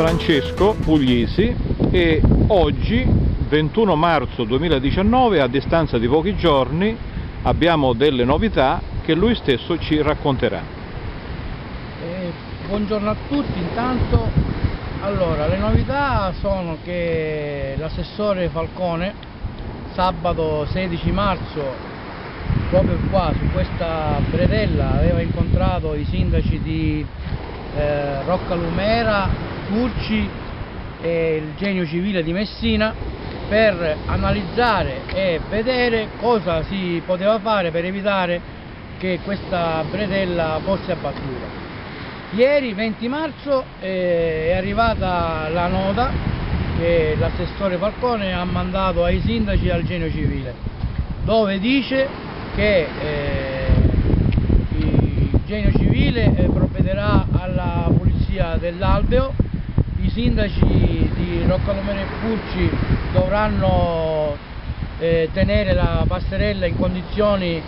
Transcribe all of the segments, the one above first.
Francesco Puglisi e oggi, 21 marzo 2019, a distanza di pochi giorni, abbiamo delle novità che lui stesso ci racconterà. Buongiorno a tutti, intanto allora le novità sono che l'assessore Falcone sabato 16 marzo proprio qua su questa bretella aveva incontrato i sindaci di Roccalumera, Furci e il Genio Civile di Messina per analizzare e vedere cosa si poteva fare per evitare che questa bretella fosse abbattuta. Ieri 20 marzo è arrivata la nota che l'assessore Falcone ha mandato ai sindaci e al Genio Civile, dove dice che il Genio Civile provvederà alla pulizia dell'alveo, i sindaci di Roccalumera e Furci dovranno tenere la passerella in condizioni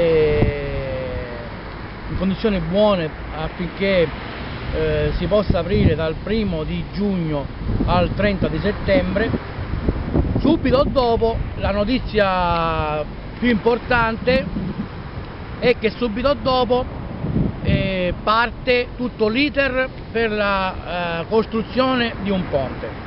buone affinché si possa aprire dal 1° di giugno al 30 di settembre. Subito dopo la notizia più importante è che subito dopo parte tutto l'iter per la costruzione di un ponte.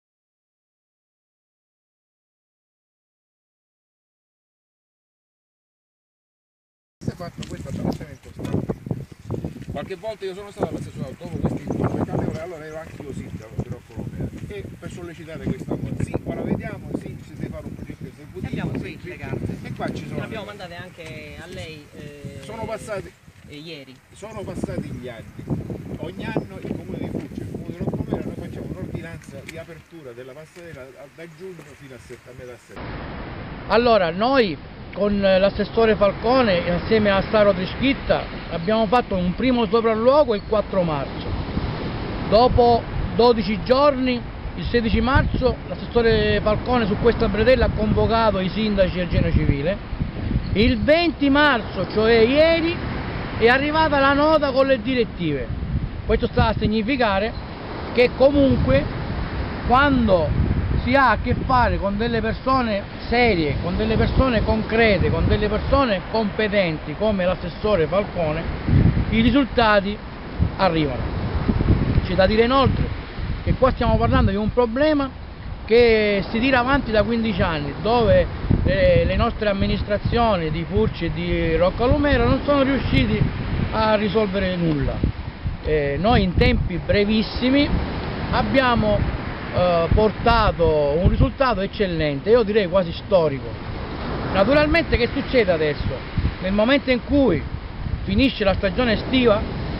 Fatto questo abbattimento stabile. Qualche volta io sono stato all'assessorato dopo questi 50 ore, allora ero anche io sindaco di Roccalumera e per sollecitare questa cosa, sì, ora vediamo, sì, si deve fare un progetto esecutivo. Abbiamo qui le carte. E qua ci sono. Le abbiamo mandate anche a lei sono passati ieri. Sono passati gli anni. Ogni anno il comune di Furci e il comune di Roccalumera noi facciamo un'ordinanza di apertura della passerella da giugno fino a metà settembre. Allora noi con l'assessore Falcone insieme a Saro Trischitta abbiamo fatto un primo sopralluogo il 4 marzo. Dopo 12 giorni, il 16 marzo, l'assessore Falcone su questa bretella ha convocato i sindaci e il Genio Civile. Il 20 marzo, cioè ieri, è arrivata la nota con le direttive. Questo sta a significare che comunque quando si ha a che fare con delle persone serie, con delle persone concrete, con delle persone competenti come l'assessore Falcone, i risultati arrivano. C'è da dire inoltre che qua stiamo parlando di un problema che si tira avanti da 15 anni, dove le nostre amministrazioni di Furci e di Roccalumera non sono riusciti a risolvere nulla. Noi in tempi brevissimi abbiamo portato un risultato eccellente, io direi quasi storico. Naturalmente che succede adesso? Nel momento in cui finisce la stagione estiva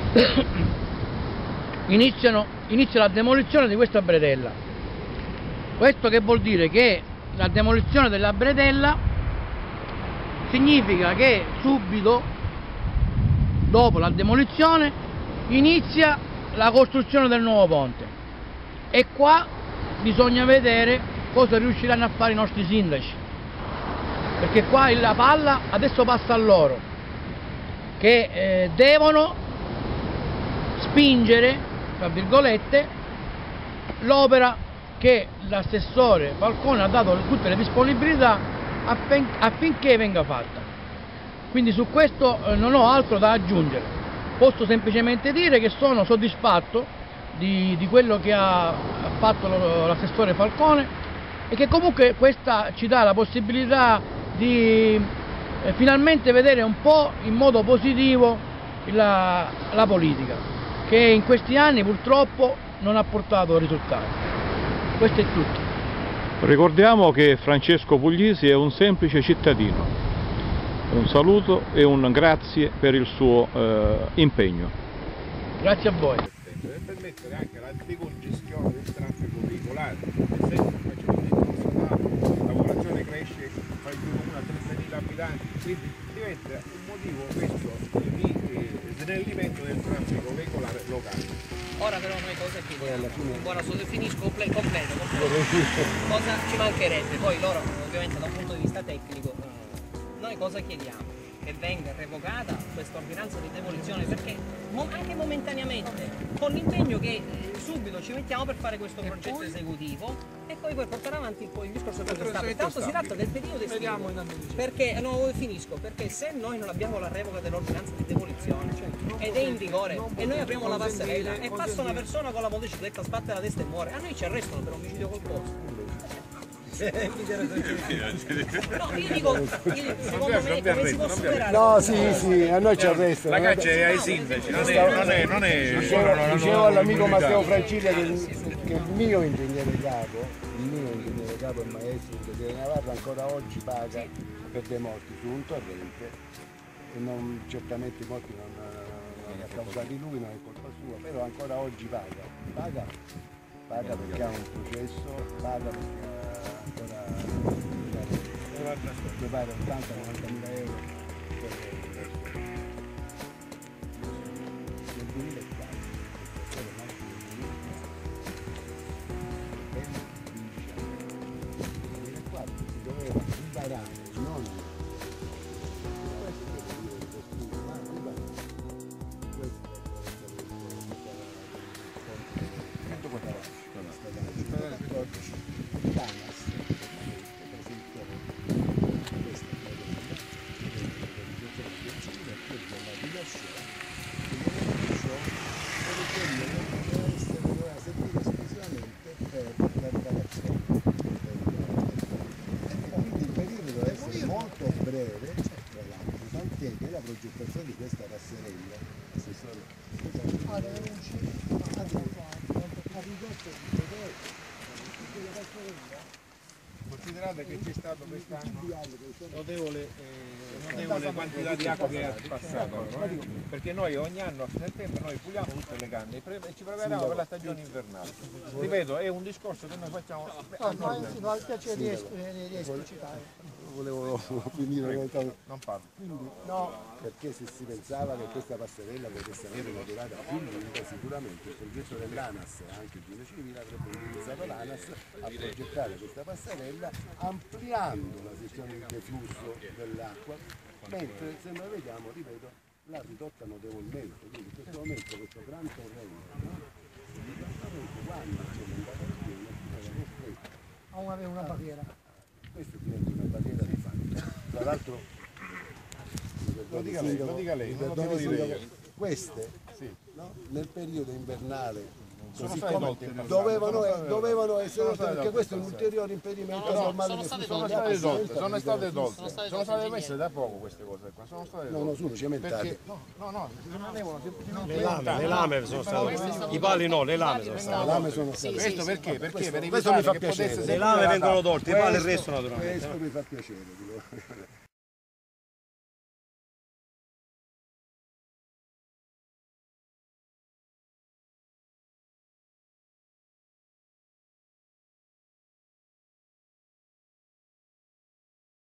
inizia la demolizione di questa bretella. Questo che vuol dire? Che la demolizione della bretella significa che subito dopo la demolizione inizia la costruzione del nuovo ponte e qua bisogna vedere cosa riusciranno a fare i nostri sindaci, perché qua la palla adesso passa a loro, che devono spingere, tra virgolette, l'opera che l'assessore Falcone ha dato tutte le disponibilità affinché venga fatta. Quindi su questo non ho altro da aggiungere, posso semplicemente dire che sono soddisfatto di quello che ha fatto l'assessore Falcone e che comunque questa ci dà la possibilità di finalmente vedere un po' in modo positivo la politica, che in questi anni purtroppo non ha portato risultati. Questo è tutto. Ricordiamo che Francesco Puglisi è un semplice cittadino. Un saluto e un grazie per il suo impegno. Grazie a voi. Per permettere anche la decongestione del traffico veicolare, nel senso che la popolazione cresce, fa più di 30.000 abitanti, quindi diventa un motivo questo di snellimento del traffico veicolare locale. Ora però noi cosa chiediamo? Ora finisco completo. Cosa ci mancherebbe? Poi loro ovviamente da un punto di vista tecnico, noi cosa chiediamo? che venga revocata questa ordinanza di demolizione, perché anche momentaneamente, con l'impegno che subito ci mettiamo per fare questo progetto esecutivo e poi portare avanti il discorso del stabile. Tanto si tratta del periodo estivo, perché, no, finisco, perché se noi non abbiamo la revoca dell'ordinanza di demolizione ed è in vigore e noi apriamo la passerella e passa una persona con la motocicletta, sbatte la testa e muore, a noi ci arrestano per omicidio colposo. No, io dico, secondo me come si può superare? No, sì, a noi ci arrestano. La caccia è ai sindaci, non è Dicevo all'amico Matteo Franciglia che il mio ingegnere capo, il maestro di Navarra, ancora oggi paga per dei morti su un torrente e certamente i morti non è causa di lui, non è colpa sua, però ancora oggi paga perché ha un processo, paga perché ancora prepara 80-90.000 euro nel 2004 si doveva riparare non molto breve, tra l'altro, tant'è che la progettazione di questa passerella, considerate che c'è stato quest'anno notevole quantità di acqua che è passato, perché noi ogni anno a settembre noi puliamo tutte le canne e ci prepariamo per la stagione invernale. Ripeto, è un discorso che noi facciamo Mi fa piacere di esplicitare. volevo finire, non parlo. quindi no, perché se si pensava che questa passerella potesse avere una durata più lunga, sicuramente il progetto dell'ANAS e anche il Gino Civile avrebbe utilizzato l'ANAS a progettare questa passerella ampliando la sezione di deflusso dell'acqua, mentre se noi vediamo, ripeto, l'ha ridotta notevolmente, quindi in questo momento questo gran torrente, quando c'è l'andata di piena, è costretto A avere una barriera. questo diventa una barriera di fatto. Tra l'altro, Lo dica lei, non lo devo dire io. queste no, nel periodo invernale così state come tolte, dovevano essere tolte, perché tolte, questo è un ulteriore impedimento normale sono che state Sono state tolte, sono state messe da poco queste cose qua, sono state tolte. non sono cementate. Perché, no, rimanevano Le lame sono state, i pali no, le lame sono state. Le lame sono state. Questo perché? Perché per questo mi evitare fa che potesse piacere. Le lame vengono tolte, i pali restano naturalmente. Questo mi fa piacere.